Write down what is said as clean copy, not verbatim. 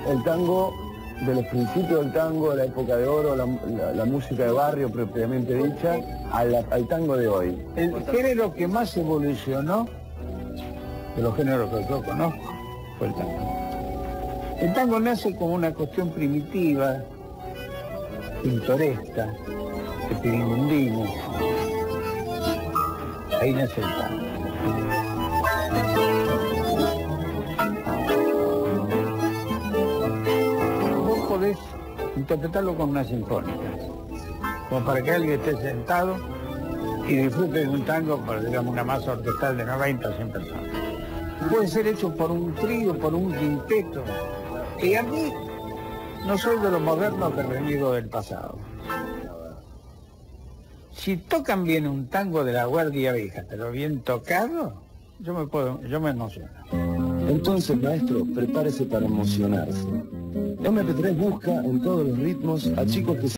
el tango de los principios del tango, de la época de oro, la música de barrio propiamente dicha, al tango de hoy. El género que más evolucionó de los géneros que yo conozco fue el tango. El tango nace como una cuestión primitiva, pintoresca, de piringundines. Ahí nace el tango. Vos podés interpretarlo con una sinfónica, como para que alguien esté sentado y disfrute de un tango, por digamos una masa orquestal de 90 o 100 personas. Puede ser hecho por un trío, por un quinteto. Y a mí no soy de los modernos que reniego del pasado. Si tocan bien un tango de la Guardia Vieja, pero bien tocado, yo me emociono. Entonces, maestro, prepárese para emocionarse. MP3 busca en todos los ritmos a chicos que